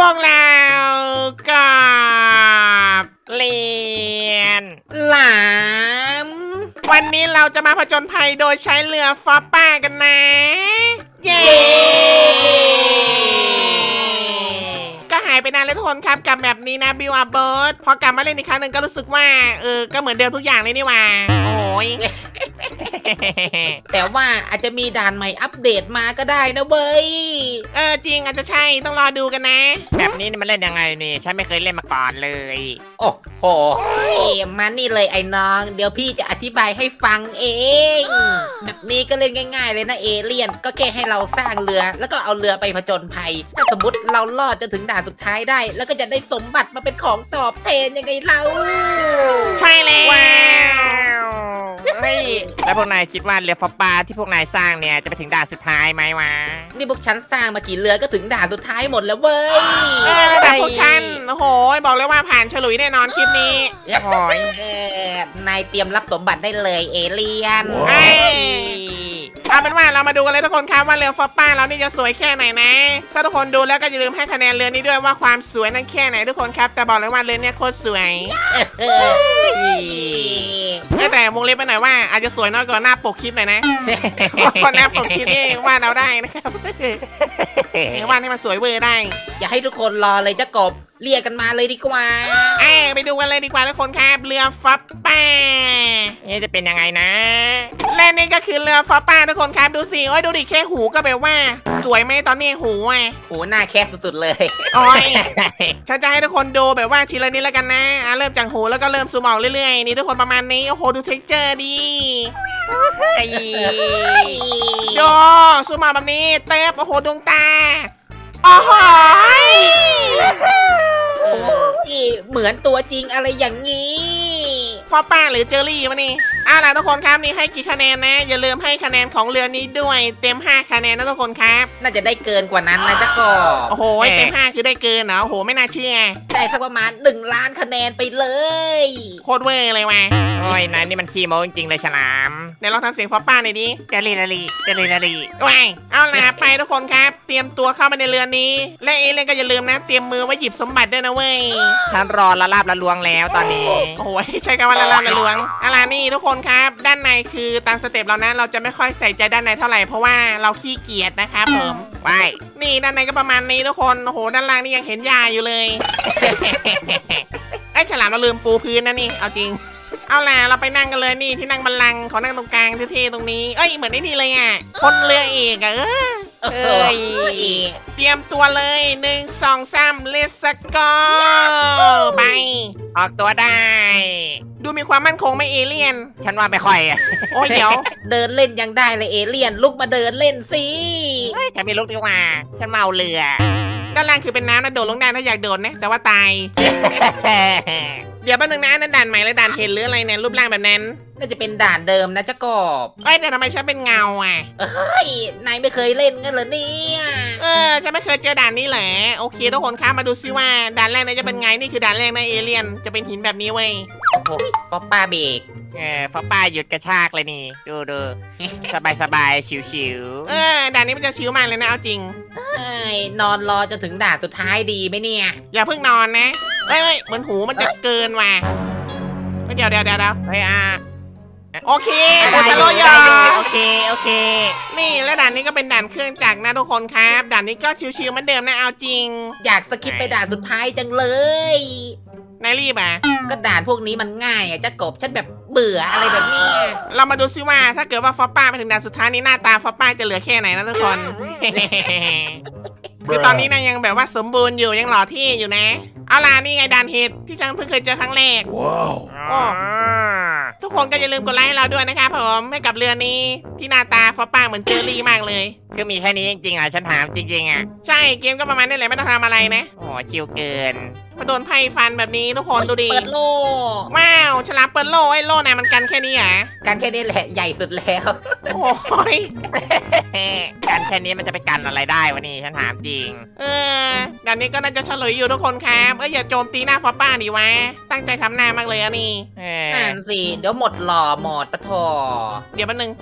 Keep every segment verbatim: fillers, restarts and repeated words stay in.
วกเรากับเรียนหลามวันนี้เราจะมาผจญภัยโดยใช้เรือฟอปป้ากันนะเย้ก็หายไปนานเลยทุกคนครับกับแบบนี้นะบิวอาร์เบิร์ดพอกลับมาเล่นอีกครั้งหนึ่งก็รู้สึกว่าเออก็เหมือนเดิมทุกอย่างเลยนี่หว่าโอ้ยแต่ว่าอาจจะมีด่านใหม่อัปเดตมาก็ได้นะเว้ยเออจริงอาจจะใช่ต้องรอดูกันนะแบบนี้มันเล่นยังไงนี่ฉันไม่เคยเล่นมาก่อนเลยโอ้โหมานี่เลยไอ้น้องเดี๋ยวพี่จะอธิบายให้ฟังเองแบบนี้ก็เล่นง่ายๆเลยนะเอเลี่ยนก็แค่ให้เราสร้างเรือแล้วก็เอาเรือไปผจญภัยถ้าสมมติเราลอดจนถึงด่านสุดท้ายได้แล้วก็จะได้สมบัติมาเป็นของตอบแทนยังไงเราใช่แล้วว้าวเฮ้ยแล้วพวกนายคิดว่าเรือฟอปป้าที่พวกนายสร้างเนี่ยจะไปถึงด่านสุดท้ายไหมวะนี่พวกฉันสร้างมากี่เรือก็ถึงด่านสุดท้ายหมดแล้วเว้ยเออแล้วแต่พวกฉันโอ้โหบอกเลยว่าผ่านฉลุยแน่นอนคลิปนี้โอ้ยนายเตรียมรับสมบัติได้เลยเอเลี่ยนเอาเป็นว่าเรามาดูกันเลยทุกคนครับว่าเรือฟอปป้าเรานี่จะสวยแค่ไหนนะถ้าทุกคนดูแล้วก็อย่าลืมให้คะแนนเรือนี้ด้วยว่าความสวยนั้นแค่ไหนทุกคนครับแต่บอกเลยว่าเรือนี้โคตรสวยแต่วงเล็บไปหน่อยว่าอาจจะสวยน้อยกว่าหน้าปกคลิปหน่อยนะคนหน้าปกคลิปนี่วาดเอาได้นะครับวาดให้มันสวยเวอร์ได้อย่าให้ทุกคนรอเลยจะกบเรียกกันมาเลยดีกว่าเอ้ไปดูกันเลยดีกว่าทุกคนครับเรือฟอปป้านี่จะเป็นยังไงนะและนี่ก็คือเรือฟอปป้าทุกคนครับดูสิโอ้ยดูดิแค่หูก็แบบว่าสวยไหมตอนนี้หูอ่ะหูหน้าแค่สุดๆเลยโอ้ยฉันจะให้ทุกคนดูแบบว่าทีละนิดแล้วกันนะอ่ะเริ่มจากหูแล้วก็เริ่มซูมออกเรื่อยๆนี่ทุกคนประมาณนี้โอ้โหดูเท็กเจอร์ดีโยซูมออกแบบนี้เต็บโอ้โหดวงตาโอ้โหเหมือนตัวจริงอะไรอย่างนี้ฟอปป้าหรือเจอรี่วะนี่อ่ะล่ะทุกคนครับนี่ให้กี่คะแนนนะอย่าลืมให้คะแนนของเรือนี้ด้วยเต็มห้าคะแนนนะทุกคนครับน่าจะได้เกินกว่านั้นนะจ๊ะกบโอ้โหเต็มห้าคือได้เกินเหรอโอ้โหไม่น่าเชื่อได้สักประมาณหนึ่งล้านคะแนนไปเลยโคตรเวอร์เลยว่ะโอ้ยนายนี่มันขี้โม้จริงๆเลยฉลามเดี๋ยวลองทำเสียงฟอปป้าหน่อยดิเจลลี่ลลี่เจลลี่ลลี่ว้ายเอาล่ะไปทุกคนครับเตรียมตัวเข้ามาในเรือนี้และเอเล่นก็อย่าลืมนะเตรียมมือไว้หยิบสมบัติด้วยนะเว้ยฉันรอละลาบละลวงแล้วตอนนี้โอ้ยใช่คำว่าละลาบละลวงอะไรนี่ทุกคนครับด้านในคือตามสเต็ปเรานะเราจะไม่ค่อยใส่ใจด้านในเท่าไหร่เพราะว่าเราขี้เกียจนะครับผมไปนี่ด้านในก็ประมาณนี้ทุกคนโอ้โหด้านล่างนี่ยังเห็นหญ้าอยู่เลยไอ้ฉลามเราลืมปูพื้นนะนี่เอาจริงเอาล่ะเราไปนั่งกันเลยนี่ที่นั่งบัลลังก์ขอนั่งตรงกลางเท่ๆตรงนี้เอ้ยเหมือนไอ้นี่เลยอ่ะคนเรือเอกอะเออเอ้ยเตรียมตัวเลยหนึ่งสองสามเลสโกไปออกตัวได้ดูมีความมั่นคงไม่เอเลี่ยนฉันว่าไม่ค่อยอ่ะโอ้ยเดี๋ยวเดินเล่นยังได้เลยเอเลี่ยนลุกมาเดินเล่นสิฉันไม่ลุกดีกว่าฉันเมาเรือด้านล่างคือเป็นน้ำนะโดดลงได้ถ้าอยากโดดนะแต่ว่าตายเดี๋ยวแป๊บนึงนะนั่นด่านใหม่เลยด่านเห็นหรืออะไรเนี่ยรูปร่างแบบนั้นน่าจะเป็นด่านเดิมนะจ๊ะกบเอ้ยแต่ทำไมฉันเป็นเงาอ่ะเฮ้ยนายไม่เคยเล่นกันเหรอเนี่ยเออฉันไม่เคยเจอด่านนี้แหละโอเคทุกคนครับมาดูซิว่าด่านแรกเนี่ยจะเป็นไงนี่คือด่านแรกนะเอเลี่ยนจะเป็นหินแบบนี้เว้ยโอ้โหฟอปป้าเบรกเออฟอปป้าหยุดกระชากเลยนี่ดูดูสบายสบายชิวๆเออด่านนี้มันจะชิวมากเลยนะเอาจริงเอ้ยนอนรอจะถึงด่านสุดท้ายดีไหมเนี่ยอย่าเพิ่งนอนนะเฮ้ยเหมือนหูมันจะเกินว่ะเดี๋ยวเดี๋ยวเดี๋ยวเดี๋ยวเฮ้ยอ่ะโอเคโอชโลยอโอเคโอเคนี่แล้วด่านนี้ก็เป็นด่านเครื่องจักรนะทุกคนครับด่านนี้ก็ชิวๆเหมือนเดิมนะเอาจริงอยากสกิปไปด่านสุดท้ายจังเลยนายรีบอ่ะก็ด่านพวกนี้มันง่ายอ่ะจะกบฉันแบบเบื่ออะไรแบบนี้เรามาดูซิว่าถ้าเกิดว่าฟอปป้าไปถึงด่านสุดท้ายนี้หน้าตาฟอปป้าจะเหลือแค่ไหนนะทุกคนคือตอนนี้นะยังแบบว่าสมบูรณ์อยู่ยังหล่อที่อยู่นะเอาล่ะนี่ไงด่านเห็ดที่ฉันเพิ่งเคยเจอครั้งแรกว้าวทุกคนก็อย่าลืมกดไลค์ให้เราด้วยนะครับผมให้กับเรือนี้ที่หน้าตาฟอปป้าเหมือนเจอรี่มากเลยคือมีแค่นี้จริงๆอ่ะฉันถามจริงๆอ่ะใช่เกมก็ประมาณนี้แหละไม่ต้องทำอะไรนะโอ้ชิวเกินมาโดนไพ่ฟันแบบนี้ทุกคนดูดิเปิดโล่ว้าวฉลามเปิดโล่ไอ้โล่ไหนมันกันแค่นี้อ่ะกันแค่นี้แหละใหญ่สุดแล้วโอ้ยกันแค่นี้มันจะไปกันอะไรได้วะนี่ฉันถามจริงเออด่านนี้ก็น่าจะเฉลยอยู่ทุกคนครับเอ้ยอย่าโจมตีหน้าฟอปป้าดิวะตั้งใจทำหน้ามากเลยอ่ะนี่นั่นสิเดี๋ยวหมดหล่อหมดปะทอเดี๋ยวแป๊บนึงจะเหมือนจะเห็น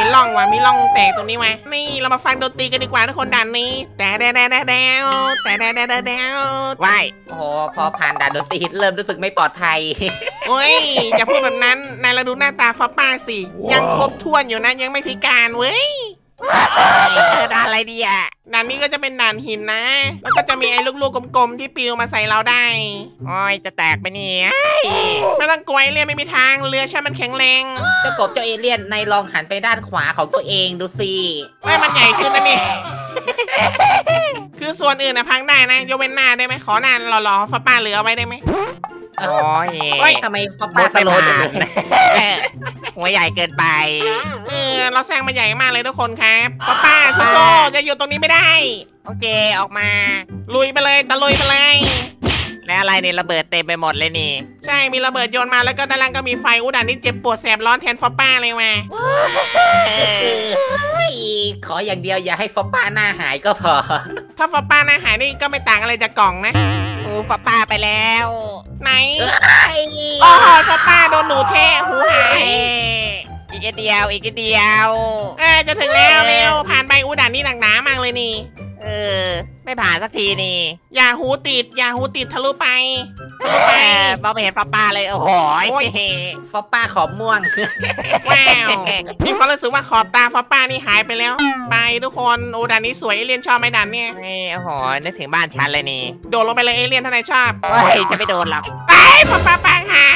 ร่องว่ะมีร่องแตกตรงนี้ว่ะนี่เรามาฟังดนตรีกันดีกว่าทุกคนด่านนี้แต่แดดแดดแดดแดดแต่แดดแดดแดดแดดว้ายโอ้โหพอผ่านด่านดนตรีเริ่มรู้สึกไม่ปลอดภัยโอ้ยอย่าพูดแบบนั้นนายเราดูหน้าตาฟอปป้าสิยังครบถ้วนอยู่นะยังไม่พิการเว้ยเออด่านอะไรดีอ่ะด่านนี้ก็จะเป็นด่านหินนะ แล้วก็จะมีไอ้ลูกๆกลมๆที่ปลิวมาใส่เราได้โอ้ยจะแตกไปนี่ไม่ต้องกลัวไอ้เรียนไม่มีทางเรือฉันมันแข็งแรงเจ้ากบเจ้าเอเลี่ยนนายลองหันไปด้านขวาของตัวเองดูสิไม่มันใหญ่ขึ้นนะนี่ คือส่วนอื่นนะพังได้นะยกเว้นหน้าได้ไหมขอหน้าหล่อๆฟอปป้าเหลือเอาไว้ได้ไหมโอ้ยเฮ้ยทำไมฟอปป้าสโลว์จังเลยหัวใหญ่เกินไปเออเราสร้างมาใหญ่มากเลยทุกคนครับฟอปป้าโซ่ๆจะอยู่ตรงนี้ไม่ได้โอเคออกมาลุยไปเลยตะลุยไปเลยแล้วอะไรนี่ระเบิดเต็มไปหมดเลยนี่ใช่มีระเบิดโยนมาแล้วก็ด้านล่างก็มีไฟอู้ด่านนี้เจ็บปวดแสบร้อนแทนฟอปป้าเลยว่ะเอเอออเฮ้ยขออย่างเดียวอย่าให้ฟอปป้าหน้าหายก็พอถ้าฟอปป้าหน้าหายนี่ก็ไม่ต่างอะไรจากกล่องนะหูฟ้าป้าไปแล้วไหนเอ้ยโอ้โหฟอปป้าโดนหนูแท้หูหาเอ้ยอีกนิดเดียวอีกนิดเดียวเออจะถึงแล้วเร็วผ่านไปอู้ด่านนี้หนักหนามากเลยนี่เออไม่ผ่านสักทีนี่อย่าหูติดอย่าหูติดทะลุไปทะลุไปเออมองไม่เห็นฟ้าป้าเลยโอ้โหโอ้ยฟอปป้าขอบม่วงว้าวมีความรู้สึกว่าขอบตาฟอปป้านี่หายไปแล้ว ไปทุกคนโอ้ด่านนี้สวยเอเลี่ยนชอบไหมด่านเนี่ยนี่โอ้โหนึกถึงบ้านฉันเลยนี่โดดลงไปเลยเอเลี่ยนท่านไหนชอบเฮ้ยจะไม่โดนหรอกไปฟอปป้าปางหาย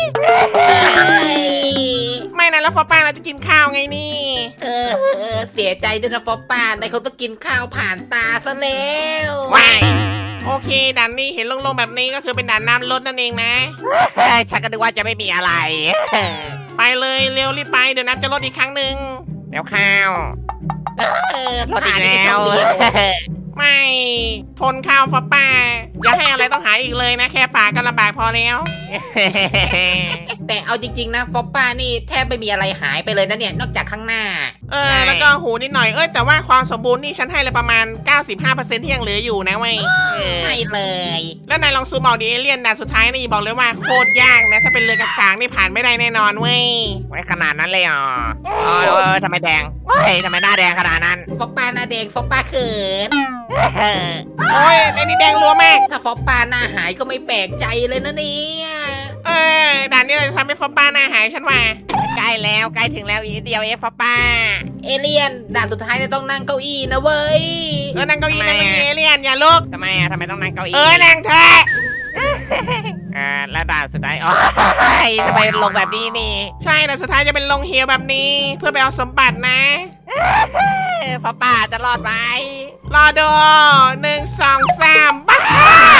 ไม่นะแล้วฟอปป้าเราจะกินข้าวไงนี่เออเออเสียใจด้วยนะฟอปป้านายคงต้องกินข้าวผ่านตาซะแล้วว้ายโอเคด่านนี้เห็นโล่งๆแบบนี้ก็คือเป็นด่านน้ำลดนั่นเองนะเฮ้ยฉันก็นึกว่าจะไม่มีอะไรไปเลยเร็วรีบไปเดี๋ยวน้ำจะลดอีกครั้งหนึ่งเดี๋ยวข้าวเออรถอีผ่านกได้แล้แค่ช่วองเดียวไม่ทนข้าวฟอปป้าอย่าให้อะไรต้องหายอีกเลยนะแค่ปากก็ลำบากพอแล้วแต่เอาจริงๆนะฟอปป้านี่แทบไม่มีอะไรหายไปเลยนะเนี่ยนอกจากข้างหน้าเออแล้วก็หูนิดหน่อยเอ้ยแต่ว่าความสมบูรณ์นี่ฉันให้เลยประมาณ เก้าสิบห้าเปอร์เซ็นต์ ที่ยังเหลืออยู่นะเว้ยใช่เลยแล้วนายลองซูมออกดิเอเลี่ยนด่านสุดท้ายนี่บอกเลยว่าโคตรยากนะถ้าเป็นเรือกลางๆนี่ผ่านไม่ได้แน่นอนเว้ยไว้ขนาดนั้นเลยเหรอโอ้ยโอ้ยทำไมแดงเฮ้ยทำไมหน้าแดงขนาดนั้นฟอปป้าหน้าแดงฟอปป้าเขินเออโอ้ยไอ้นี่แดงรัวมากถ้าฟอปป้าหน้าหายก็ไม่แปลกใจเลยนะเนี่ยเออด่านนี้เราจะทำให้ฟอปป้าหน้าหายฉันว่าใกล้แล้วใกล้ถึงแล้วอีกนิดเดียวเอฟป้าเอเลี่ยนด่านสุดท้ายเนี่ยต้องนั่งเก้าอี้นะเว้ยเออนั่งเก้าอี้นั่งเก้าอี้เอเลี่ยนอย่าลุกทำไมอ่ะทำไมต้องนั่งเก้าอี้เออนั่งเถอะอ่าแล้วด่านสุดท้ายอ๋อทำไมลงแบบนี้นี่ใช่แต่สุดท้ายจะเป็นลงเฮียแบบนี้ เพื่อไปเอาสมบัตินะเออป้าจะรอดไหมรอดูหนึ่งสองสามบ้า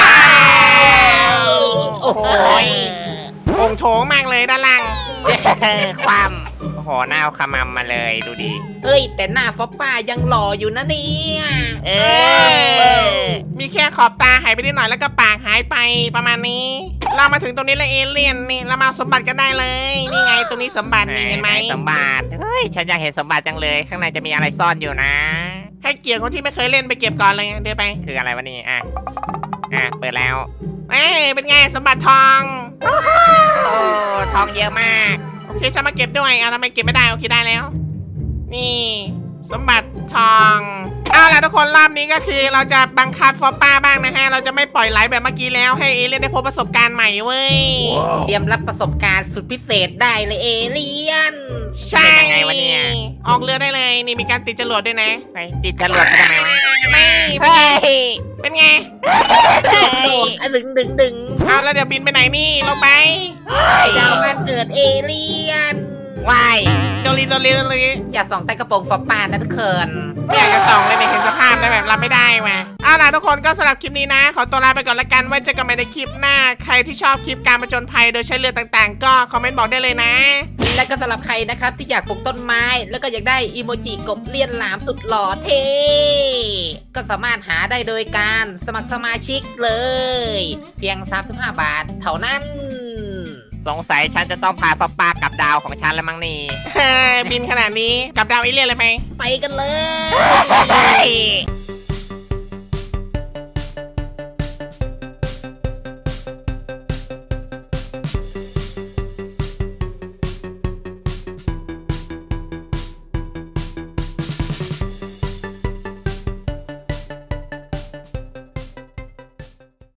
โอ้โหโองโถงมากเลยด้านล่างเออความโอ้โหหน้าเอาขมำมาเลยดูดิเฮ้ยแต่หน้าฟอปป้ายังหล่ออยู่นะเนี่ยเออมีแค่ขอบตาหายไปนิดหน่อยแล้วก็ปากหายไปประมาณนี้ เรามาถึงตรงนี้แล้วเอเลี่ยนนี่เรามาเอาสมบัติกันได้เลย นี่ไงตรงนี้สมบัตินี่เห็นไหมสมบัติเฮ้ยฉันอยากเห็นสมบัติจังเลยข้างในจะมีอะไรซ่อนอยู่นะให้เกียรติคนที่ไม่เคยเล่นไปเก็บก่อนเลยเดี๋ยวไปคืออะไรวะนี่อ่ะอ่ะเปิดแล้วเอ้ยเป็นไงสมบัติทองโอ้ทองเยอะมากโอเคฉันมาเก็บด้วยเอาทำไมเก็บไม่ได้โอเคได้แล้ว นี่สมบัติทองเอาล่ะทุกคนรอบนี้ก็คือเราจะบังคับฟอปป้าบ้างนะฮะเราจะไม่ปล่อยไหลแบบเมื่อกี้แล้วให้เอเลี่ยนได้พบประสบการณ์ใหม่เว้ยเตรียมรับประสบการณ์สุดพิเศษได้เลยเอเลี่ยนใช่เป็นยังไงวะเนี่ยออกเรือได้เลยนี่มีการติดจรวดด้วยนะไปติดจรวดไปทำไมวะนี่เป็นเฮ้ไงยเป็นไงโดดอะดึงดึงดึงเอาแล้วเดี๋ยวบินไปไหนนี่ลงไปไอ้ดาวบ้านเกิดเอเลี่ยนว่ายโดรีโดรีโดรีอย่าส่องใต้กระโปรงฟอปป้านะทุกคนไม่อยากจะส่องเลยเนี่ยเห็นสภาพแล้วแบบรับไม่ได้มาเอาล่ะทุกคนก็สำหรับคลิปนี้นะ ขอตัวลาไปก่อนละกันไว้เจอกันใหม่ในคลิปหน้า ใครที่ชอบคลิปการผจญภัยโดยใช้เรือต่างๆ ก็คอมเมนต์บอกได้เลยนะและก็สำหรับใครนะครับที่อยากปลูกต้นไม้ แล้วก็อยากได้อีโมจิกบเลียนหลามสุดหล่อเท่ก็สามารถหาได้โดยการสมัครสมาชิกเลย เพียงสามสิบห้าบาทเท่านั้นสงสัยฉันจะต้องพาฟ้าป้ากับดาวของฉันแล้วมั้งนี่บินขนาดนี้กับดาวเอเลี่ยนเลยไหมไปกันเลยเฮ้ย